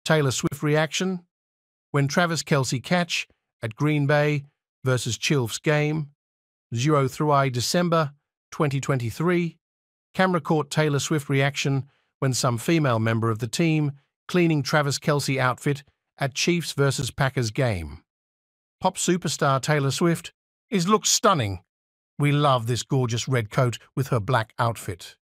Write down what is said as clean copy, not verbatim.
Taylor Swift reaction when Travis Kelce catch at Green Bay versus Chiefs game, 03 December 2023. Camera caught Taylor Swift reaction when some female member of the team cleaning Travis Kelce outfit at Chiefs versus Packers game. Pop superstar Taylor Swift looks stunning. We love this gorgeous red coat with her black outfit.